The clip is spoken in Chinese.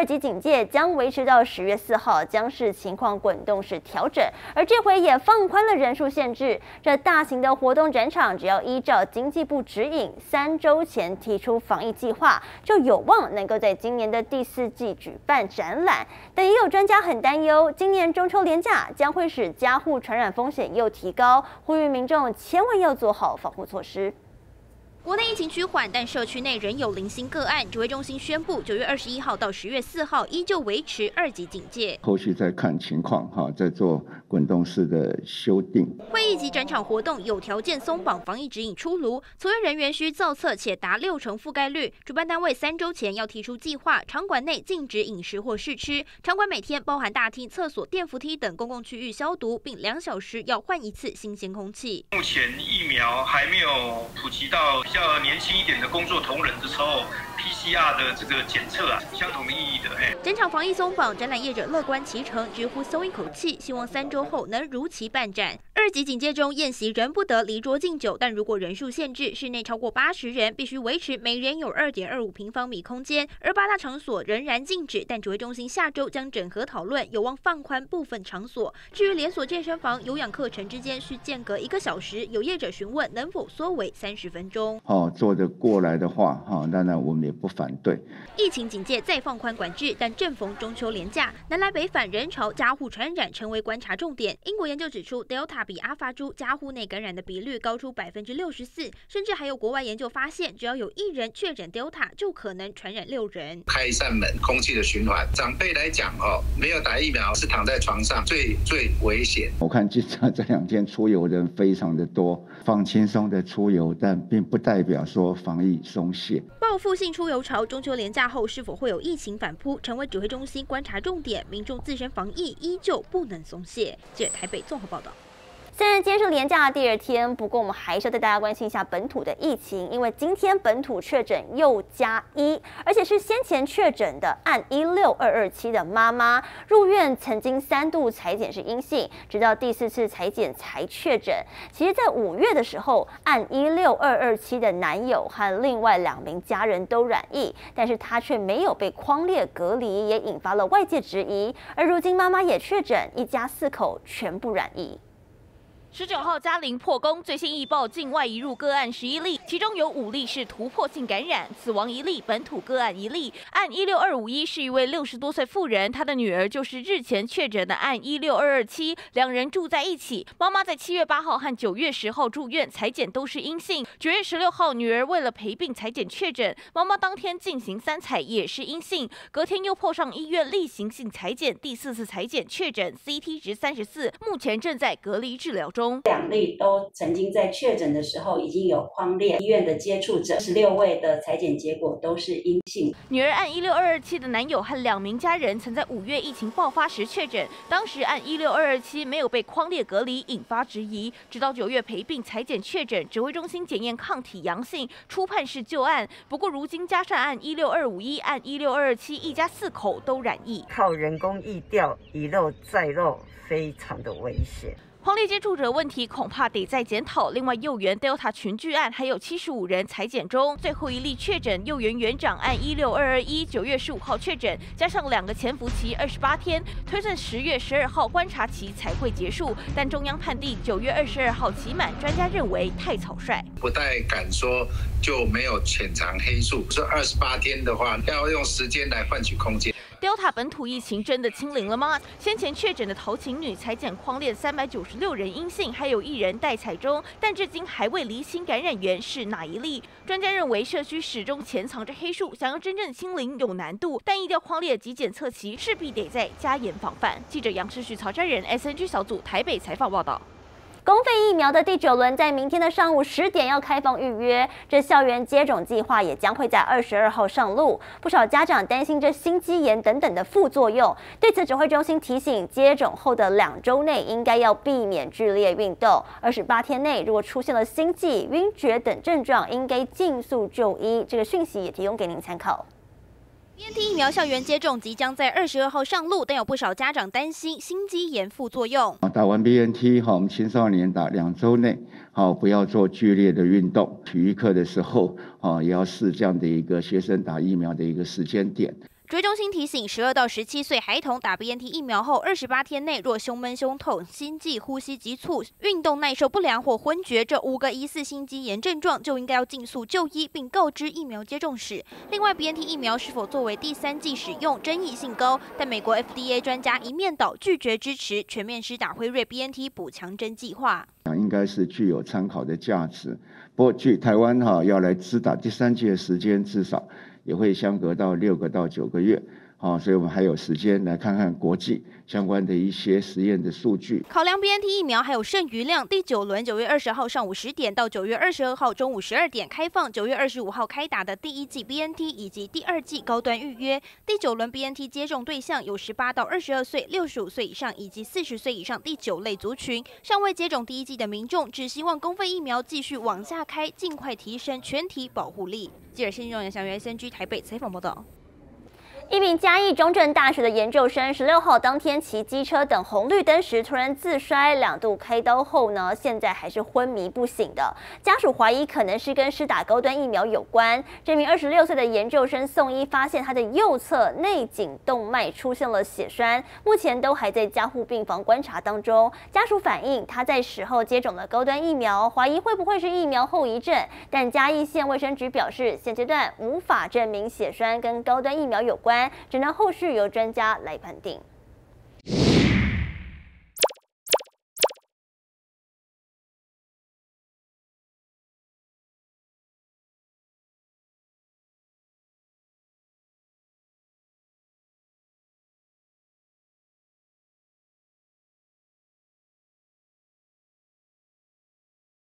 2级警戒将维持到10月4号，将视情况滚动式调整。而这回也放宽了人数限制，这大型的活动展场只要依照经济部指引，3周前提出防疫计划，就有望能够在今年的第4季举办展览。但也有专家很担忧，今年中秋连假将会使家户传染风险又提高，呼吁民众千万要做好防护措施。 国内疫情趋缓，但社区内仍有零星个案。指挥中心宣布，9月21号到10月4号依旧维持2级警戒， 后续再看情况再做滚动式的修订。 会议及展场活动有条件松绑防疫指引出炉，从业人员需造册且达60%覆盖率。主办单位3周前要提出计划，场馆内禁止饮食或试吃，场馆每天包含大厅、厕所、电扶梯等公共区域消毒，并2小时要换一次新鲜空气。 目前疫苗还没有普及到比较年轻一点的工作同仁的时候 ，PCR 的这个检测相同的意义的。 整场防疫松绑，展览业者乐观其成，直呼松一口气，希望3周后能如期办展。2级警戒中，宴席仍不得离桌敬酒，但如果人数限制，室内超过80人，必须维持每人有2.25平方米空间。而8大场所仍然禁止，但指挥中心下周将整合讨论，有望放宽部分场所。至于连锁健身房、有氧课程之间需间隔1个小时，有业者询问能否缩为30分钟。 做得过来的话，当然我们也不反对。 疫情警戒再放宽管制，但正逢中秋连假，南来北返人潮、家户传染成为观察重点。英国研究指出 ，Delta 比阿法株家户内感染的比率高出64%，甚至还有国外研究发现，只要有1人确诊 Delta， 就可能传染6人。 开一扇门，空气的循环。长辈来讲，没有打疫苗是躺在床上最危险。 我看机场这2天出游人非常的多，放轻松的出游，但并不代表说防疫松懈。 报复性出游潮，中秋连假后是否会有疫情反扑，成为指挥中心观察重点。民众自身防疫依旧不能松懈。记者台北综合报道。 虽然今天是连假的第2天，不过我们还是要带大家关心一下本土的疫情，因为今天本土确诊又加1，而且是先前确诊的按16227的妈妈入院，曾经3度采检是阴性，直到第4次采检才确诊。其实，在5月的时候，按16227的男友和另外2名家人都染疫，但是他却没有被匡列隔离，也引发了外界质疑。而如今妈妈也确诊，一家4口全部染疫。 19号嘉陵破功，最新疫报境外移入个案11例，其中有5例是突破性感染，死亡1例，本土个案1例。按16251是一位60多岁妇人，她的女儿就是日前确诊的按16227，两人住在一起。妈妈在7月8号和9月10号住院，采检都是阴性。9月16号，女儿为了陪病采检确诊，妈妈当天进行3采也是阴性，隔天又迫上医院例行性采检，第4次采检确诊 CT 值34，目前正在隔离治疗中。 2例都曾经在确诊的时候已经有匡列医院的接触者，16位的采检结果都是阴性。 女儿按16227的男友和2名家人曾在5月疫情爆发时确诊，当时按16227没有被匡列隔离，引发质疑。直到9月陪病采检确诊，指挥中心检验抗体阳性，初判是旧案。不过如今加上按16251、按16227，一家4口都染疫， 靠人工疫调，一漏再漏，非常的危险。 匡列接触者问题恐怕得再检讨。另外，幼园 Delta 群聚案还有75人采检中，最后1例确诊幼园园长按16221 9月15号确诊，加上2个潜伏期28天，推算10月12号观察期才会结束。但中央判定9月22号期满，专家认为太草率， 不太敢说就没有潜藏黑数。说28天的话，要用时间来换取空间。 Delta 本土疫情真的清零了吗？先前确诊的陶琴女采检匡列396人阴性，还有1人待采中，但至今还未厘清感染源是哪1例。专家认为社区始终潜藏着黑数，想要真正清零有难度，但疫调匡列及检测期势必得再加严防范。记者杨世旭、曹真人 SNG 小组台北采访报道。 公费疫苗的第9轮在明天的上午10点要开放预约，这校园接种计划也将会在22号上路。不少家长担心这心肌炎等等的副作用，对此指挥中心提醒，接种后的2周内应该要避免剧烈运动，28天内如果出现了心悸、晕厥等症状，应该尽速就医。这个讯息也提供给您参考。 BNT 疫苗校园接种即将在22号上路，但有不少家长担心心肌炎副作用。 打完 BNT 我们青少年打2周内不要做剧烈的运动，体育课的时候也要视这样的一个学生打疫苗的一个时间点。 追中心提醒，12到17岁孩童打 BNT 疫苗后，28天内若胸闷、胸痛、心悸、呼吸急促、运动耐受不良或昏厥这5个疑似心肌炎症状，就应该要尽速就医，并告知疫苗接种史。另外 ，BNT 疫苗是否作为第3剂使用，争议性高，但美国 FDA 专家一面倒拒绝支持全面施打辉瑞 BNT 补强针计划。 应该是具有参考的价值。不过，据台湾要来施打第3剂的时间，至少也会相隔到6个到9个月。所以我们还有时间来看看国际相关的一些实验的数据。 考量 BNT 疫苗还有剩余量，第9轮9月20号上午10点到9月22号中午12点开放9月25号开打的第1剂 BNT 以及第2剂高端预约。第9轮 BNT 接种对象有18到22岁、65岁以上以及40岁以上第9类族群。尚未接种第1剂的民众，只希望公费疫苗继续往下开，尽快提升全体保护力。记者谢金荣、杨祥元 SNG 台北采访报道。 一名嘉义中正大学的研究生16号当天骑机车等红绿灯时突然自摔，2度开刀后呢，现在还是昏迷不醒的。家属怀疑可能是跟施打高端疫苗有关。这名26岁的研究生送医，发现他的右侧内颈动脉出现了血栓，目前都还在加护病房观察当中。家属反映他在时候接种了高端疫苗，怀疑会不会是疫苗后遗症，但嘉义县卫生局表示，现阶段无法证明血栓跟高端疫苗有关。只能后续由专家来判定。